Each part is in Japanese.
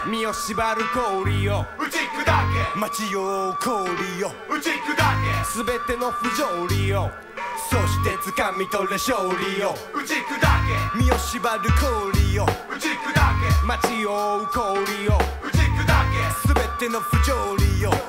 身を縛る氷を打ち砕け街を覆う氷を打ち砕すべての不条理をそして掴み取れ勝利をけ打ち砕身を縛る氷をけ打ち砕け街を覆う氷を打ち砕けすべての不条理を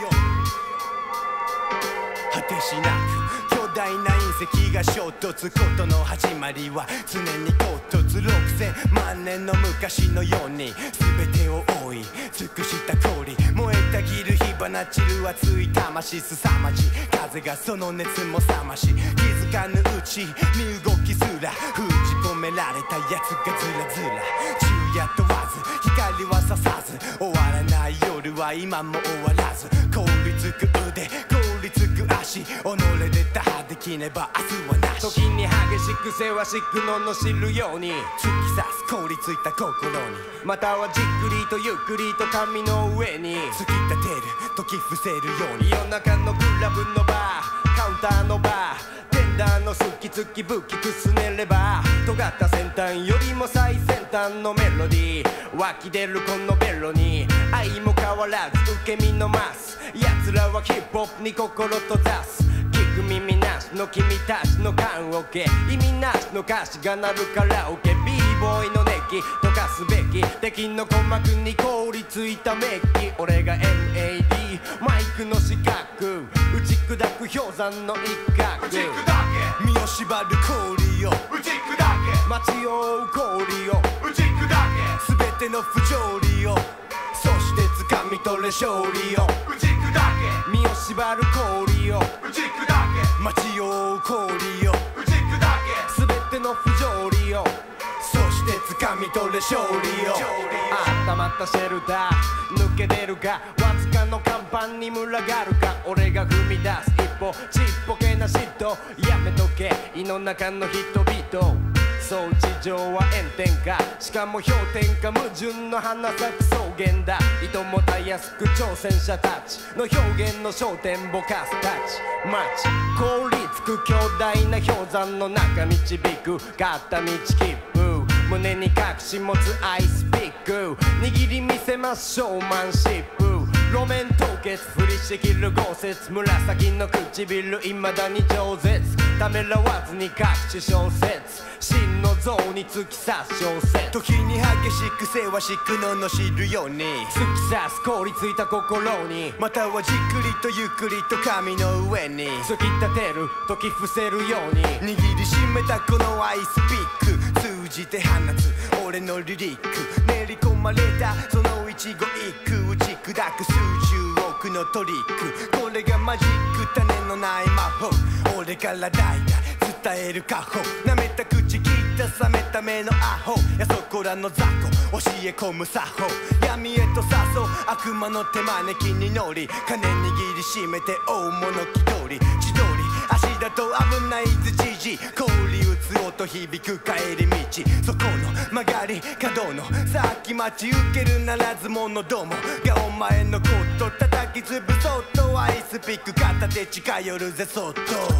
果てしなく巨大な隕石が衝突ことの始まりは常に唐突6000万年の昔のように全てを覆い尽くした氷燃えたぎる火花散る熱い魂凄まじい風がその熱も冷まし気づかぬうち身動きすら封じ込められたやつがずらずら昼夜問わず光は差さず終わらない夜は今も終わらず凍りつく腕凍りつく足己で打破できねば明日はなし時に激しくせわしく罵るように突き刺す凍りついた心にまたはじっくりとゆっくりと紙の上に突き立てる解き伏せるように夜中のクラブのバーカウンターのバーテンダーの好きつきぶきくすねれば尖った先端よりも最先端のメロディー湧き出るこのベロに愛も変わらず受け身のます奴らはヒップホップに心閉ざす聞く耳なしの君たちの缶オケ意味なしの歌詞が鳴るカラオケ b ボーイの熱気溶かすべき敵の鼓膜に凍りついたメッキ俺が MR.DRUNK マイクの四角打ち砕く氷山の一角打ち砕け身を縛る氷を打ち砕け街を覆う氷を打ち砕けすべての不条理をそして掴み取れ勝利を打ち砕け身を縛る氷を打ち砕け街を覆う氷を打ち砕けすべての不条理をそして掴み取れ勝利を温まったシェルター抜け出るかわずかの甲板に群がるか俺が踏み出す一歩ちっぽけな嫉妬やめとけ胃の中の人々そう地上は炎天下しかも氷点下矛盾の花咲く草原だいともたやすく挑戦者たちの表現の焦点ぼかすたち街凍りつく強大な氷山の中導く片道切符胸に隠し持つアイスピック握り見せますショーマンシップ路面凍結降りしきる豪雪紫の唇未だに饒舌ためらわずに隠し小説真の像に突き刺す小説時に激しくせわしく罵るように突き刺す凍りついた心にまたはじっくりとゆっくりと紙の上に突き立てる解き伏せるように握りしめたこのアイスピック通じて放つ俺のリリック練り込まれたその一語一句打ち砕く数十億のトリックこれがマジック種のない魔法俺から代々伝える家宝舐めた口切った冷めた目のアホやそこらの雑魚教え込む作法闇へと誘う悪魔の手招きに乗り金握りしめて大物気取り千鳥足だと危ないずじじ氷打つ音響く帰り道そこの曲がり角のさっき待ち受けるならず者どもがお前のこと叩き潰そっとアイスピック片手近寄るぜそっと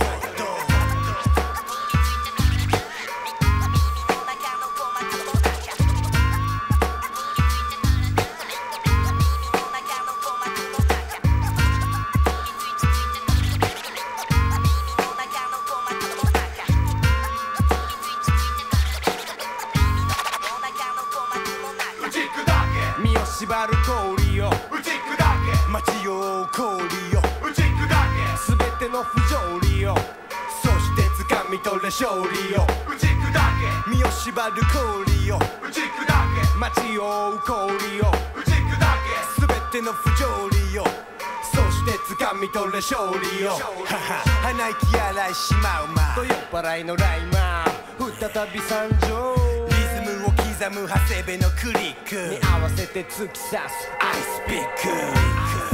縛る氷を打ち砕け街を覆う氷を打ち砕けすべての不条理をそして掴み取れ勝利を打ち砕け身を縛る氷を打ち砕け街を覆う氷を打ち砕けすべての不条理をそして掴み取れ勝利をはは鼻息荒いしまうまと酔っ払いのライマー再び参上リズムを刻む長谷部のクリックに合わせて突き刺すアイスピック